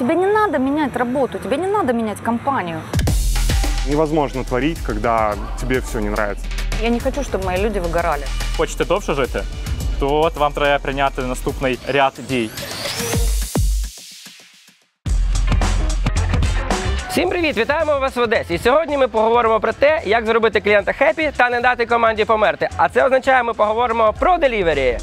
Тебе не надо менять работу, тебе не надо менять компанию. Невозможно творить, когда тебе все не нравится. Я не хочу, чтобы мои люди выгорали. Хочете довше жити, то от вам треба прийняти наступний ряд дій. Всім привіт! Вітаємо вас в Одесі. І сьогодні ми поговоримо про те, як зробити клієнта хеппі та не дати команді померти. А це означає, ми поговоримо про делівері.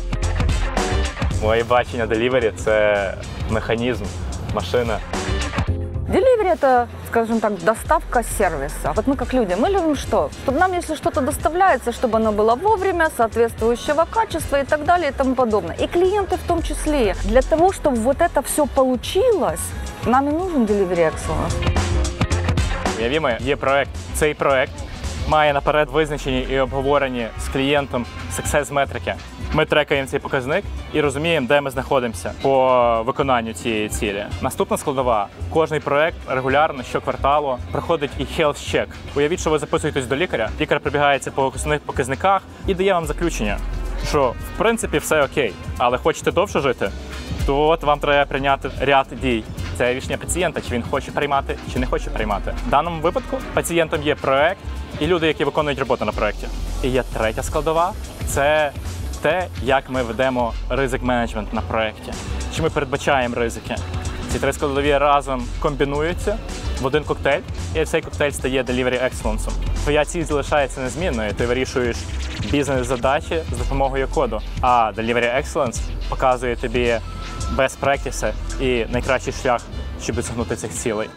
Моє бачення делівері – це механізм, машина. Delivery – это, скажем так, доставка сервиса. Вот мы как люди, мы любим что? Чтобы нам, если что-то доставляется, чтобы оно было вовремя, соответствующего качества и так далее и тому подобное. И клиенты в том числе. Для того, чтобы вот это все получилось, нам и нужен Delivery Excellence. Уявімо, є проект. Цей проект має наперед визначені і обговорені з клієнтом success-метрики. Ми трекаємо цей показник і розуміємо, де ми знаходимося по виконанню цієї цілі. Наступна складова. Кожний проект регулярно, щокварталу, проходить і health check. Уявіть, що ви записуєтесь до лікаря, лікар прибігається по основних показниках і дає вам заключення, що в принципі все окей, але хочете довше жити, то от вам треба прийняти ряд дій. Це рішення пацієнта, чи він хоче приймати, чи не хоче приймати. В даному випадку пацієнтом є проект і люди, які виконують роботу на проекті. І є третя складова – це те, як ми ведемо ризик-менеджмент на проєкті. Чи ми передбачаємо ризики. Ці три складові разом комбінуються в один коктейль, і цей коктейль стає Delivery Excellence. Твоя ціль залишається незмінною, ти вирішуєш бізнес-задачі з допомогою коду, а Delivery Excellence показує тобі best practices і найкращий шлях, щоб досягнути цих цілей.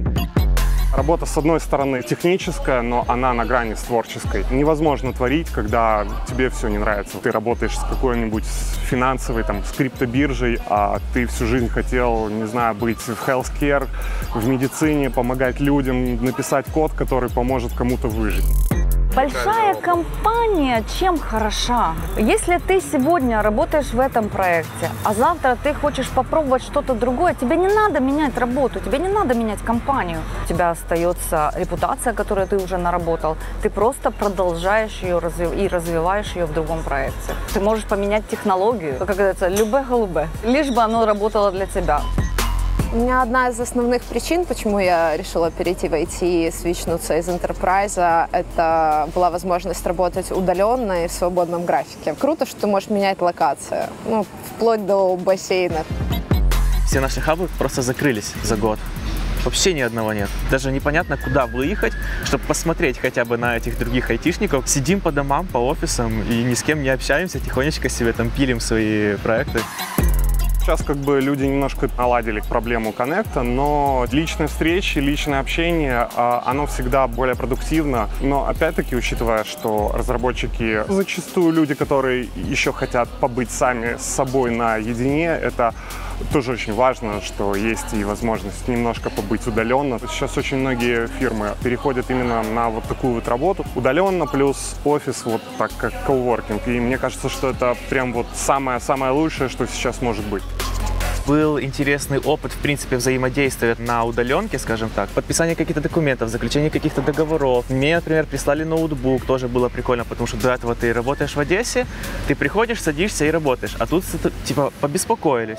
Работа, с одной стороны, техническая, но она на грани с творческой. Невозможно творить, когда тебе все не нравится. Ты работаешь с какой-нибудь финансовой, там, с криптобиржей, а ты всю жизнь хотел, не знаю, быть в healthcare, в медицине, помогать людям, написать код, который поможет кому-то выжить. Большая компания чем хороша? Если ты сегодня работаешь в этом проекте, а завтра ты хочешь попробовать что-то другое, тебе не надо менять работу, тебе не надо менять компанию. У тебя остается репутация, которую ты уже наработал. Ты просто продолжаешь ее и развиваешь ее в другом проекте. Ты можешь поменять технологию, как говорится, любе-голубе, лишь бы оно работало для тебя. У меня одна из основных причин, почему я решила перейти в IT и свичнуться из Enterprise, это была возможность работать удаленно и в свободном графике. Круто, что ты можешь менять локацию, вплоть до бассейна. Все наши хабы просто закрылись за год. Вообще ни одного нет. Даже непонятно, куда выехать, чтобы посмотреть хотя бы на этих других айтишников. Сидим по домам, по офисам и ни с кем не общаемся, тихонечко себе там пилим свои проекты. Сейчас как бы люди немножко наладили проблему коннекта, но личные встречи, личное общение, оно всегда более продуктивно. Но опять-таки, учитывая, что разработчики зачастую люди, которые еще хотят побыть сами с собой наедине, это тоже очень важно, что есть и возможность немножко побыть удаленно. Сейчас очень многие фирмы переходят именно на вот такую вот работу. Удаленно плюс офис, вот так как коуворкинг. И мне кажется, что это прям вот самое лучшее, что сейчас может быть. Был интересный опыт, в принципе, взаимодействия на удаленке, скажем так. Подписание каких-то документов, заключение каких-то договоров. Мне, например, прислали ноутбук, тоже было прикольно, потому что до этого ты работаешь в Одессе, ты приходишь, садишься и работаешь, а тут, типа, побеспокоились.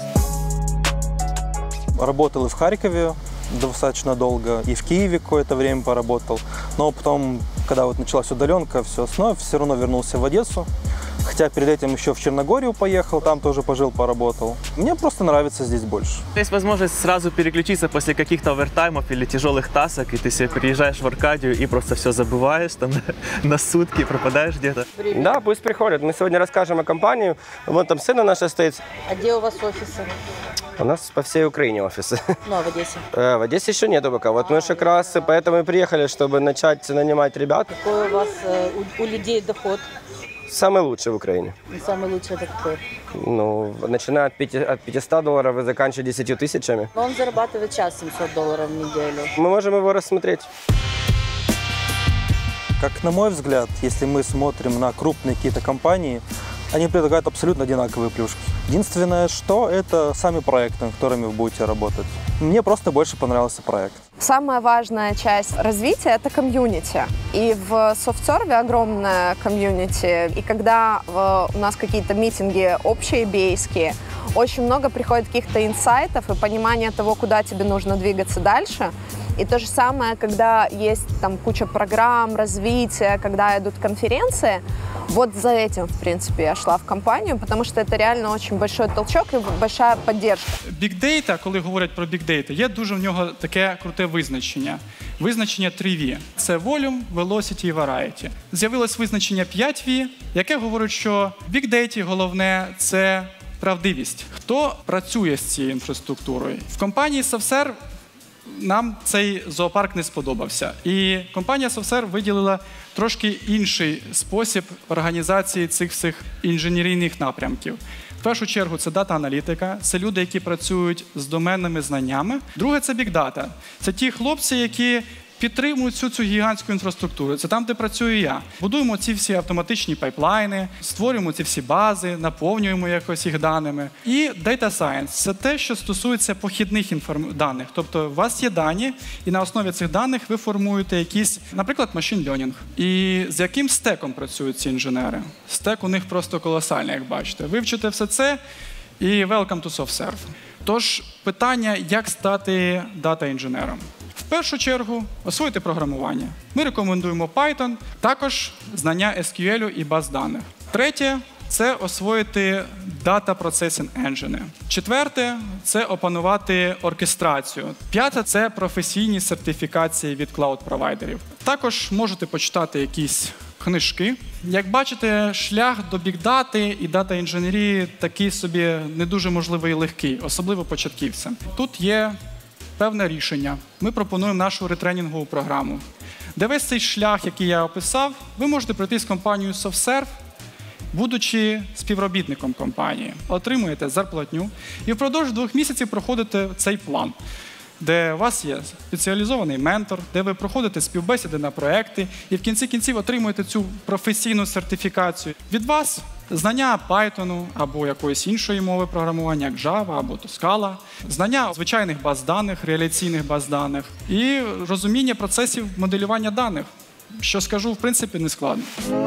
Работал и в Харькове достаточно долго, и в Киеве какое-то время поработал. Но потом, когда вот началась удаленка, все основное, все равно вернулся в Одессу. Хотя перед этим еще в Черногорию поехал, там тоже пожил, поработал. Мне просто нравится здесь больше. Есть возможность сразу переключиться после каких-то овертаймов или тяжелых тасок, и ты себе приезжаешь в Аркадию и просто все забываешь, там на сутки пропадаешь где-то. Да, пусть приходят. Мы сегодня расскажем о компании. Вон там сцена наша стоит. А где у вас офисы? У нас по всей Украине офисы. Ну, а в Одессе? В Одессе еще нету пока. Вот мы как раз поэтому и приехали, чтобы начать нанимать ребят. Какой у вас у людей доход? Самый лучший в Украине. И самый лучший это какой? Ну, начиная от $500 и заканчивая 10 тысячами. Он зарабатывает час $700 в неделю. Мы можем его рассмотреть. Как на мой взгляд, если мы смотрим на крупные какие-то компании, они предлагают абсолютно одинаковые плюшки. Единственное, что это сами проекты, над которыми вы будете работать. Мне просто больше понравился проект. Самая важная часть развития – это комьюнити. И в софтсерве огромное комьюнити. И когда у нас какие-то митинги общие бейские, очень много приходит каких-то инсайтов и понимания того, куда тебе нужно двигаться дальше. И то же самое, когда есть там куча программ, развития, когда идут конференции, вот за этим, в принципе, я шла в компанию, потому что это реально очень большой толчок и большая поддержка. Big Data, коли говорять про Big Data, є дуже в нього таке круте визначення. Визначення 3V. Це Volume, Velocity і Variety. З'явилось визначення 5V, яке говорить, що в Big Data головне – це правдивість. Хто працює з цією інфраструктурою? В компанії SoftServe нам цей зоопарк не сподобався. І компанія SoftServe виділила трошки інший спосіб організації цих всіх інженерійних напрямків. В першу чергу це дата-аналітика, це люди, які працюють з доменними знаннями. Друге – це бік-дата. Це ті хлопці, які підтримують цю гігантську інфраструктуру. Це там, де працюю я. Будуємо ці всі автоматичні пайплайни, створюємо ці всі бази, наповнюємо якось їх даними. І Data Science – це те, що стосується похідних даних. Тобто у вас є дані, і на основі цих даних ви формуєте якийсь, наприклад, machine learning. І з яким стеком працюють ці інженери? Стек у них просто колосальний, як бачите. Вивчите все це і welcome to SoftServe. Тож питання, як стати дата-інженером. В першу чергу освоїти програмування. Ми рекомендуємо Python, також знання SQL і баз даних. Третє – це освоїти Data Processing Engine. Четверте – це опанувати оркестрацію. П'яте – це професійні сертифікації від клауд-провайдерів. Також можете почитати якісь книжки. Як бачите, шлях до бік-дати і дата-інженерії такий собі не дуже можливий і легкий, особливо початківцям. Тут є певне рішення. Ми пропонуємо нашу ретренінгову програму, де весь цей шлях, який я описав, ви можете пройти з компанією SoftServe, будучи співробітником компанії. Отримуєте зарплатню і впродовж 2 місяців проходите цей план, де у вас є спеціалізований ментор, де ви проходите співбесіди на проекти і в кінці кінців отримуєте цю професійну сертифікацію. Від вас знання Python або якоїсь іншої мови програмування, як Java або Scala, знання звичайних баз даних, реляційних баз даних і розуміння процесів моделювання даних, що скажу, в принципі, не складно.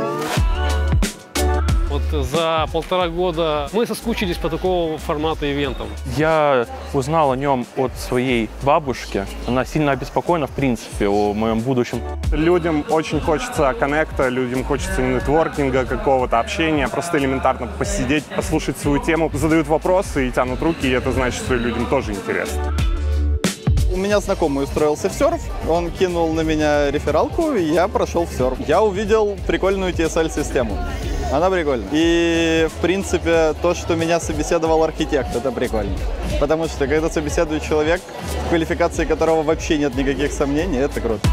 Вот за 1,5 года мы соскучились по такого формата ивентов. Я узнал о нем от своей бабушки. Она сильно обеспокоена, в принципе, о моем будущем. Людям очень хочется коннекта, людям хочется нетворкинга, какого-то общения, просто элементарно посидеть, послушать свою тему. Задают вопросы и тянут руки, и это значит, что людям тоже интересно. У меня знакомый устроился в серф, он кинул на меня рефералку, и я прошел в серф. Я увидел прикольную TSL-систему. Она прикольная. И, в принципе, то, что меня собеседовал архитект, это прикольно. Потому что, когда собеседует человек, в квалификации которого вообще нет никаких сомнений, это круто.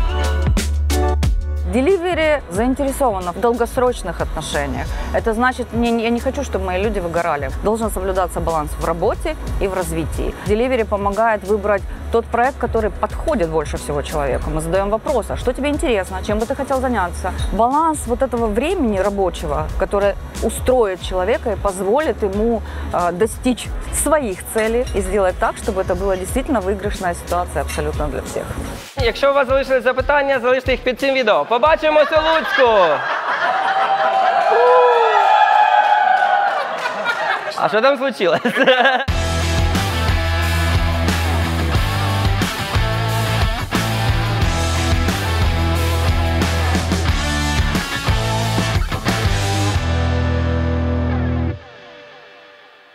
Delivery заинтересована в долгосрочных отношениях. Это значит, я не хочу, чтобы мои люди выгорали. Должен соблюдаться баланс в работе и в развитии. Delivery помогает выбрать тот проект, который подходит больше всего человеку. Мы задаем вопрос, а что тебе интересно, чем бы ты хотел заняться? Баланс вот этого времени рабочего, которое устроит человека и позволит ему достичь своих целей и сделать так, чтобы это была действительно выигрышная ситуация абсолютно для всех. Якщо у вас залишились запитання, залиште їх під цим відео. Побачимося у Луцьку! А що там случилось?